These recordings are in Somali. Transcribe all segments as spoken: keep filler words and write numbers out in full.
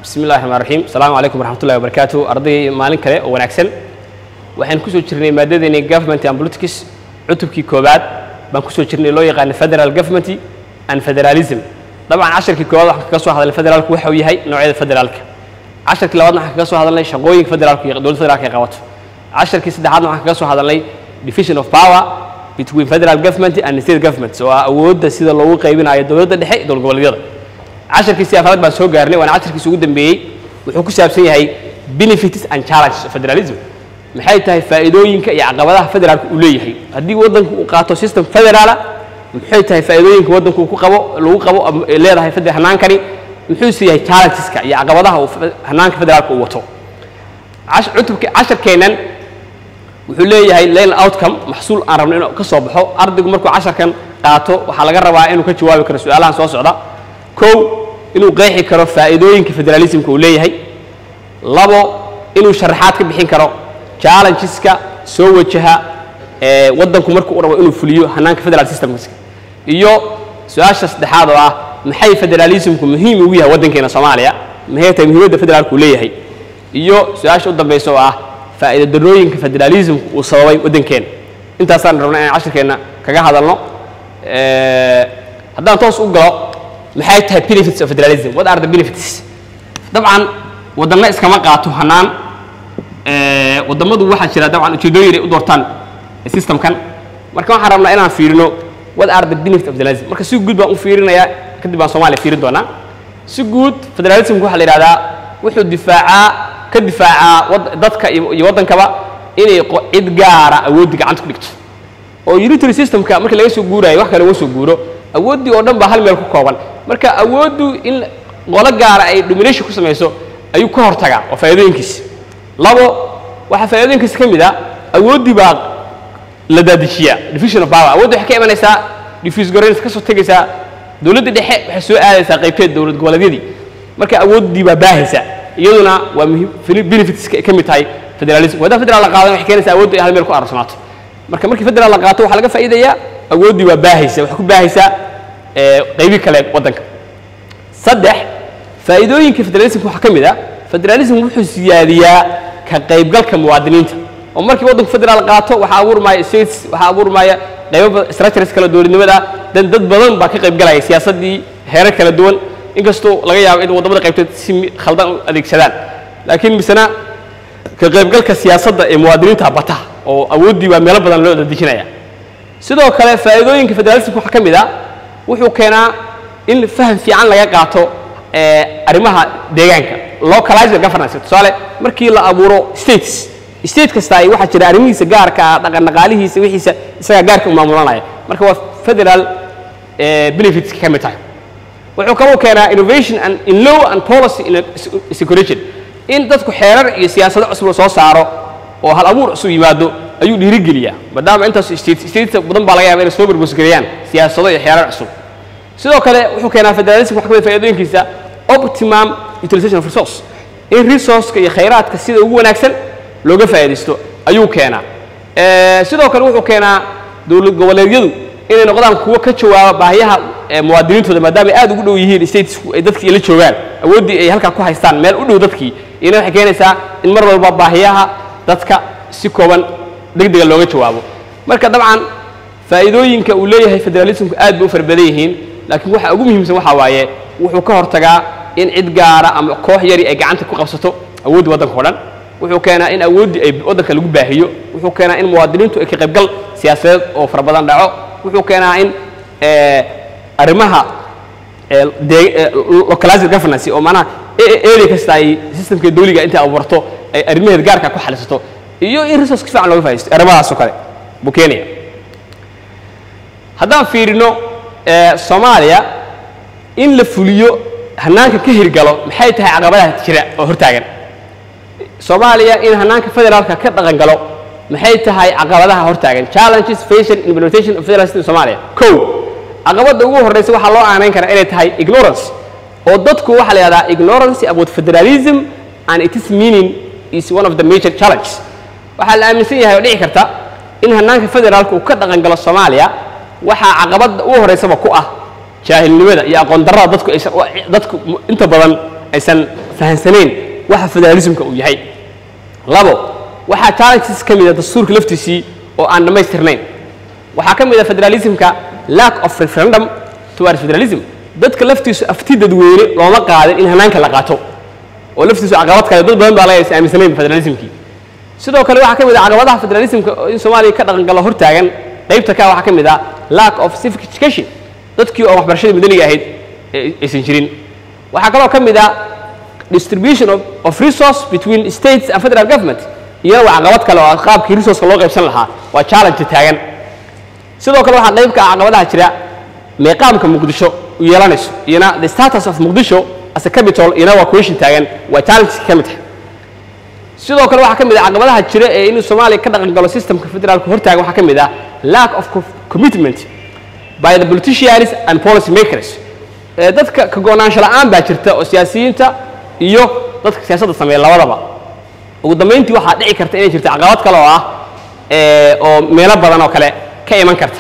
بسم الله الرحمن الرحيم السلام عليكم ورحمة الله وبركاته أرضي مالين كله ونكسل وحين كسو تشرني مادتني government and politics عتب كي كوبات بنكسو تشرني لو يقان federal government and federalism طبعا عشر كي كوبات كسو هذا الفدرال كوحوي هاي نوعية الفدرال عشر كي لوادنا كسو هذا اللي شقوي فدرال كي دول فدرال كي قوات عشر كي سد حدنا كسو هذا اللي division of power between federal government and state government سواء أود سيد الله قيبين على الدولة الدحيح دول قبل اليوم عشر كيسي أفراد بس هو قارني وأنا عشر كيسي قدام بيه وحكوا سابسي هاي benefits and challenges federalism محيط هاي فائدوين كي عقبالها فدرال كوليه هاي هدي وضن قاطو سيستم فدرالا محيط هاي فائدوين كوضن كو قبو لو قبو اللي هاي فدر هنان كري محيط هاي challenges كي عقبالها هنان كفدرال كووتو عشر عتب عشر كينان وحوليه هاي لين outcome محصول أرمنا إنه كصبحه أرض جمركو عشر كان قاطو وحلقة ربع إنه كجواب كرسول الله سوا صعدا كو إنه قيحي كرو فائدوين كفدراليزم كوليه هاي لابو إنه شرحات كبحين كرو challenges كا سوى جها اه وضن كمركو أربعة إنه فليو هناك فدرال سيستم مسك إيو سؤال شخص دحاضة محي فدراليزم كمهم ويها وضن كنا صوماليا محي تمهيد الفدرال كوليه هاي إيو سؤال شو قدام بيسواه فائدة الدروين كفدراليزم وصوابي وضن كنا أنت أصلاً ربنا عشر كنا كجا هذا الله اه هذا نتوصل أقرأ محي تها benefits of federalism what are the benefits طبعاً وضمنا إسكما قاطو هنان أه وضمنا دو واحد شراء طبعاً تدويري ودورتان السيستم كان مركان حرمنا إنا فيرنو what are the benefits of federalism مركا سوق جود بقى فيرنا يا كده صومالي فيرن دونا سوق جود federalism كوح اللي هذا وحده دفاع كدفاع ضدك يوضن كبا إني إدجار أودك عندك دكتور أو يريتري سيستم كا مركا لقى سوق جورا يوحك لقى سوق جورا أودي أردن بحال ملك كوبان مركا أودو إن ولا جار أي دومينيشن كوسم يسوع أيو كهر تجا وفائدين كيس لابو وحفائدين كيس كم ده أودي باق لدادشيا division of power أودي حكي من إسا diffuse governance كسر تجسا دولة دي حق حسوا آل ساقيفات دولة جوال دي مركا أودي بباهسة يدنا ومهم benefits كم تاي federalism وده federal قاعدة حكي نسا أودي هالمير كو أرسمات مركا مركا federal قاعدة وحلقة فائدة يا أودي بباهسة وحكو باهسة قيبي كلام ودنك صدح فائدوين كفدراليزم وحكم ده فدراليزم وحو سيادية كقيب قال كمواطنين ومركي ودنك فدرال قاطو وحاور ماي سيتس وحاور ماي قيب ستراكشرز كلا دول نمدا دن دد بدن با كقيب قال سياسة دي هير كلا دول إنكستو لقى يا إنه وضمن قيبت خلدان أديك سدان لكن بسنا كقيب قال كسياسة ده مواطنين تابتها أو أودي وميلا بدن لو ديشنا سيدو كلا فائدوين كفدراليزم وحكم ده wuxuu keenaa in faham fiican laga qaato ee arimaha deegaanka localized governance tusaale markii la abuuro states state kasta ay waxa jira arimihiisa gaarka ah dhaqan dhaqaalihiisa wixiisa isaga gaarka u maamulanaya marka waa federal ee benefits ka mid tahay wuxuu kaloo keenaa innovation and in law and policy in security in dadku xeerar iyo siyaasado cusub soo saaro oo hal abuur cusub yimaado ayuu dhiirigeliyaa maadaama intaas state state badan baa laga yaabaa inay soo barbaariyaan siyaasado iyo xeerar cusub sidoo kale wuxuu keenaa federalism wax ka mid faa'iidooyinkiisa optimum utilization of resource in resource iyo khayraadka sida ugu wanaagsan looga faa'iideysto ayuu keenaa ee sidoo kale wuxuu keenaa dawlad goboleedyadu inay noqdaan kuwa ka jawaaba baahiyaha muwaadiniintooda maadaama ay aad ugu dhow yihiin statesku ay dadkii la joogaan awoodii ay halka ku haystaan meel u dhow dadkii inay wax keenaysaa in mar walba baahiyaha dadka si kooban degdeg looga jawaabo marka dabcan faa'iidooyinka uu leeyahay federalismku aad bay u farbadan yihiin laakiin waxa ugu muhiimsan waxa waaye wuxuu ka hortagaa in cid gaara ama koox yari ay gacanta ku qabsato awood wadanka oo dhan wuxuu keenaa in awoodii ay wadanka lagu baahiyo wuxuu keenaa in muwaadiniintu ay ka qayb gal siyaasadeed oo farabadan dhaco wuxuu keenaa in ee arimaha ee localized governance oo macnaha area kasta ay systemka dawliga inta abuurto ay arimaheed gaarka ku xalisato iyo in resource fiican looga faa'iisto arimahaas oo kale buu keenaya haddaan fiirino Soomaaliya in la fuliyo hanaanka ka hirgalo maxay tahay caqabadaha jira oo hortaagan Soomaaliya in hanaanka federaalka ka dhaqan galo maxay tahay caqabadaha hortaagan challenges facing implementation of federal system Soomaaliya ko caqabada ugu horeysa waxa loo aaneyn karaa inay tahay ignorance oo dadku waxa la yiraahdaa ignorance about federalism and its meaning is one of the major challenges waxa la aaminsan yahay oo dhici karta in hanaanka federaalka uu ka dhaqan galo Soomaaliya waxa caqabada ugu horeysa ku ah jaahilnimada iyo aqoon darrada dadku ay dadku inta badan aysan fahansaneen waxa federalismka uu yahay labo waxa challenges ka mid ah dastuurka laftiisii oo aan dhamaystirnayn waxa ka mid ah federalismka lack of referendum towards federalism dadka laftiisu afti dadweyne looma qaadin in hanaanka la qaato oo laftiisu caqabad kale dad badan baa laga aaminsaneen federalismkii sidoo kale waxa ka mid ah caqabadaha federalismka in Soomaaliya ka dhaqan galo hortaagan qaybta ka waxa ka mid ah lack of civic education dadkii oo waxbarashada madaniga ahayd aysan jirin waxa kale oo ka mid ah distribution of, of resource between states and federal government iyo caqabad kale oo qaabkii resource loo qaybsan lahaa waa challenge taagan sidoo kale waxa qaybka caqabadaha jira meeqaamka Muqdisho u yeelanayso iyana the status of Muqdisho as a capital iyana waa question taagan waa challenge ka mid ah sidoo kale waxa ka mid ah caqabadaha jira ee in Soomaaliya ka dhaqan galo systemka federaalka hortaagan waxa ka mid ah lack of commitment by the politicians and policy makers dadka ka go'naansho la'aan baa jirta oo siyaasiyiinta iyo dadka siyaasadda sameeya labadaba ugu dambeyntii waxa dhici karta inay jirto caqabad kale oo ah ee oo meelo badan oo kale ka iman karta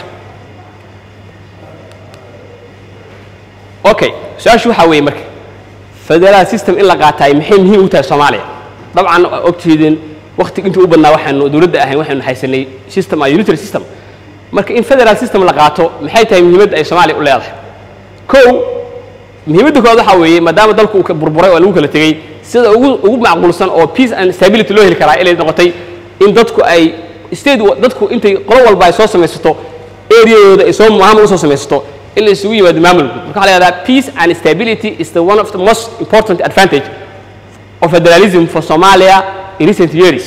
okay su'aashu waxa weeye marka federal system in la qaatay maxay muhiim u tahay Soomaaliya dabcan ogtiidin waqti intii u badnaa waxaanu dawladda ahayn waxaanu haysanay system ay unitary system marka in federal system la qaato maxay tahay muhiimadda ay Soomaaliya u leedahay kow muhiimadda koowaad waxa weeye maadaama dalku uu burburay oo lagu kala tagay sida ugu ugu macquulsan oo peace and stability loo heli karaa ilaa noqotay in dadku ay state dadku intay qolo walba ay soo samaysato area-yooda ay soo maamul u soo samaysato in la isugu yimaado maamul marka waxa la yiraahdaa peace and stability is the one of the most important advantage of federalism for Somalia in recent years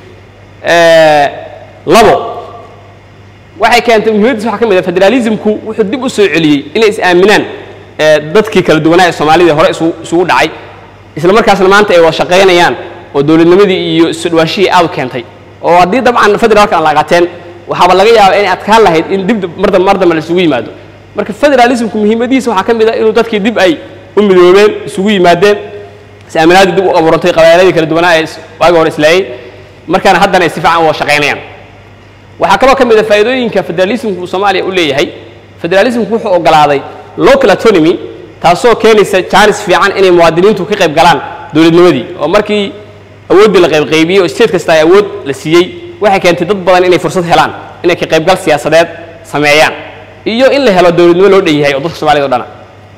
eh labo waxay keentay muhiimadda waxa ka mid ah federalismku wuxuu dib u soo celiyay inay is aaminaan dadkii kala duwanaa ee Soomaalida hore isugu dhacay isla markaasna maanta ay wada shaqeynayaan oo dawladnimadii iyo isdhawaashii aad keentay oo hadii dabcan federaalka aan la qaateen waxa laga yaabaa in adkaan lahayd in dib mardan mardan la isugu yimaado marka federalismku muhiimadiisa waxa ka mid ah inuu dadkii dib ay u midoobeen isugu yimaadeen saaminaad dib u abuurantay qabaayladii kala duwanaa ee waaga hore islaayay markaana haddana ay si fiican u shaqeynayaan waxa kale oo ka mid ah faa'iidooyinka federalismku Soomaaliya u leeyahay federalismku wuxuu ogolaaday local autonomy taasoo keenaysa chance fiican inay muwaadiniintu ka qayb galaan dawladnimadii oo markii awoodda la qayb qaybiyay oo state kasta ay awood la siiyay waxay keentay dad badan inay fursad helaan inay ka qayb gal siyaasadeed sameeyaan iyo in la helo dawladnimo loo dheeyahay oo dadka Soomaaliyeed oo dhan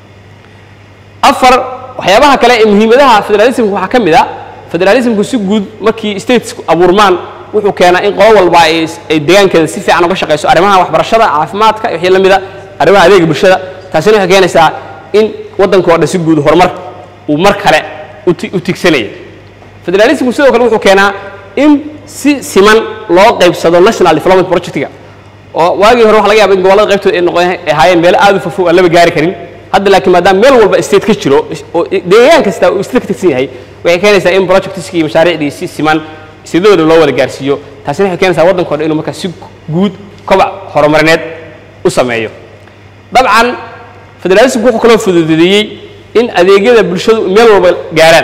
afar waxyaabaha kale ee muhiimadaha federalismku waxa ka mid ah federalismku si guud markii states abuurmaan wuxuu keenaa in qolo walba ay deegaankeeda si fiican uga shaqeyso arrimaha waxbarashada caafimaadka iyo wixii la mid ah arrimaha adeegga bulshada taasina waxay keenaysaa in waddanka oo dhan si guud horumar uu mar kale u tigsanayo federalismku sidoo kale wuxuu keenaa in si siman loo qaybsado national development project-ga oo waagii hore waxa laga yaabaa in gobollada qaybtooda ay noqon ahaayeen meel aad u fofo aan laba gaari karin hadda laakiin maadaama meel walba state ka jiro oo deegaan kasta uu state ka tigsan yahay waxay keenaysaa in projectski iyo mashaariicdii si siman sidooda loo wada gaarsiiyo taasina waxay keenaysaa waddanka oo dhan inuu markaa si guud kobac horumarineed u sameeyo dabcan federalismku wuxuu kaloo fududeeyay in adeegyada bulshadu meel walba gaaraan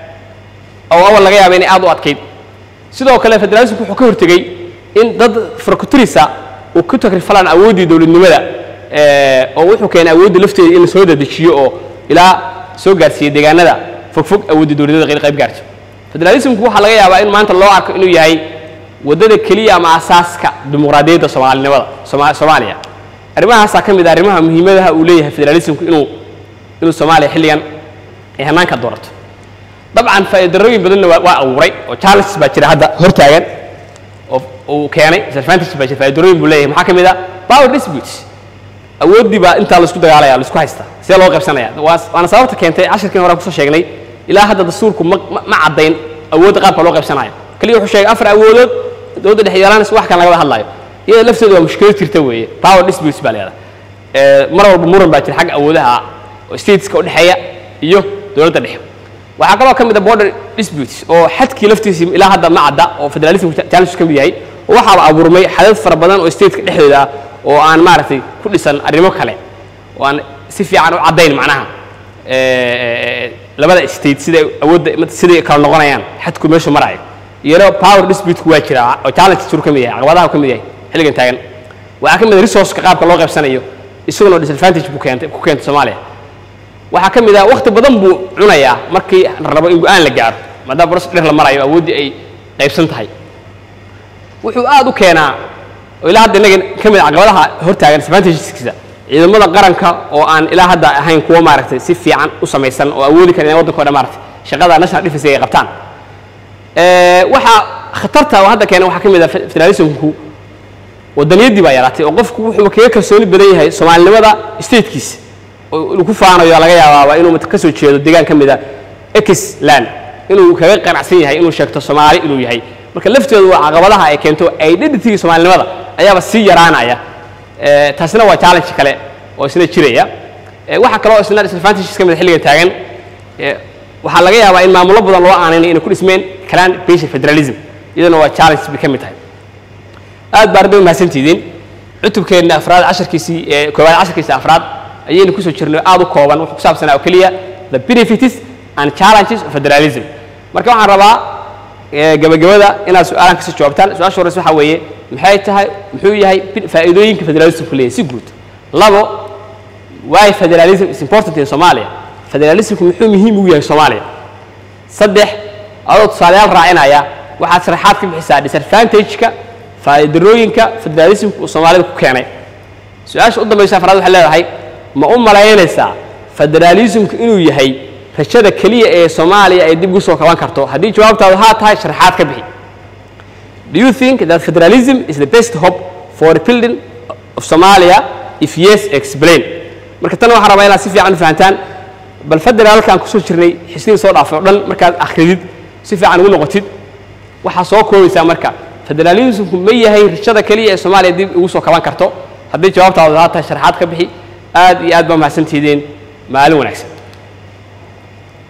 oo awal laga yaabaa inay aad u adkayd sidoo kale federalismku wuxuu ka hortagay in dad farkutirisa uu ku takrifalaan awooddii dawladnimada oo wuxuu keenay awoodda lafteeda in la soo dedejiyo oo ilaa soo gaarsiiyo deegaanada fogfog awooddii dawladnimada qayb qayb gaarto federalismku waxa laga yaabaa in maanta loo arko inuu yahay wadada kaliya ama asaaska dimuqraadiyadda Soomaalinimada Soomaaliya arrimahaas ka mid ah arrimaha muhiimadaha uu leeyahay federalismku inuu inuu Soomaaliya xilligan ay hanaanka doorato dabcan faa'iidooyin badan waa abuuray oo challenges baa jira hadda hortaagan oo uu keenay disadvantages baa jira faa'iidooyin buu leeyahay maxaa ka mid ah power disputes awoodii baa inta la isku dagaalaya la isku haysta sidee loo qaybsanaya waana sababta keentay casharkii hore ku soo sheegnay ilaa hadda dastuurku ma cadayn awoodda qaabka loo qaybsanayo kaliya wuxuu sheegay afar awoodood dawladda dhex yeelanaysa wax kan laga hadlayo iyada lafteedu waa mushkilad jirta weeye power disputes baa leedahay ee mar walba muran baa jira xag awoodaha oo stateska u dhaxeeya iyo dawladda dhexe waxa kale oo kamid ah border disputes oo xadkii laftiisa ilaa hadda ma cadda oo federalism challenge ka mid yahay waxa la abuurmay xadad fara badan oo stateka dhexdeeda oo aan maaragtay ku dhisan arrimo kale oo aan si fiican u cadayn macnaha ee labada state sida awoodda sida kala noqonayaan xadku meesha marayo iyadoo power dispute ku waa jira oo challenge jir ka mid yahay caqabadaha ka mid yahay xilligan taagan waxa ka mid ah resource ka qaabka loo qaybsanayo isaguna disadvantage ku keentay ku keentay Soomaaliya waxa ka mid ah waqti badan buu cunayaa markii la rabo in go'aan la gaaro maadaama boros dheer la marayo awoodii ay qaybsan tahay wuxuu aad u keenaa oo ilaa hadda inaga ka mid ah caqabadaha hortaagan advantageskiisa ciidamada qaranka oo aan ilaa hadda ahayn kuwa maaragtay si fiican u samaysan oo awoodi kara inay waddankooda maaragtay shaqada national defense ay qabtaan ee waxa khatarta oo hadda keena waxa ka mid ah federalismku waddaniyadii baa yaraatay oo qofku wuxuu kaga kalsooni badan yahay Soomaalinimada statekiisa oo ku faanayo laga yaabaa inuu mid ka soo jeedo deegaan ka mid ah X land inuu kaga qanacsan yahay inuu sheegto Soomaali inuu yahay marka lafteedu waa caqabadaha ay keento identity Soomaalinimada ayaaba si yaraanaya ee taasina waa challenge kale oo isna jiraya ee waxa kale oo isna disadvantages ka mid xilliga taagan ee waxa laga yaabaa in maamulo badan loo aaneynay in ku dhismeen clan based federalism iyadana waa challenge bi ka mid tahay aad baardo mahadsantidiin cutubkeena afraad casharkiisii ee koowaad casharkiisii afraad ayaynu ku soo jirnay aad u kooban wax ku saabsan oo kaliya the benefits and challenges of federalism marka waxaan rabaa gabagabada inaad su'aalan ka soo jawaabtaan su'aasha hore waxa weeye maxay tahay muxuu yahay faa'iidooyinka federalism ku leeyahay si guud labo why federalism is important in Somalia federalism muxuu muhiim u yahay Soomaaliya saddex adoo tusaalayaal raacinaya waxaad sharaxaad ka bixisaa disadvantage-ka faa'iidooyinka federalism uu Soomaalida ku keenay su'aasha u dambaysa afraad waxa leedahay ma u malaynaysaa federalism inuu yahay rajada kaliya ee Soomaaliya ay dib ugu soo kaban karto haddii jawaabtaadu haa tahay sharaxaad ka bixi do you think that federalism is the best hope for rebuilding of Somalia if yes explain marka tan waxa rabaa inaad si fiican u fahantaan bal federaalka aan ku soo jirnay xisniin soo dhaafay dhan markaad akhridid si fiican ugu noqotid waxa soo koobaysa marka federalism ma yahay rajada kaliya ee Soomaaliya dib ugu soo kaban karto haddii jawaabtaadu haa tahay sharaxaad ka bixi aad iyo aad ba mahadsantihiin maalin wanaagsan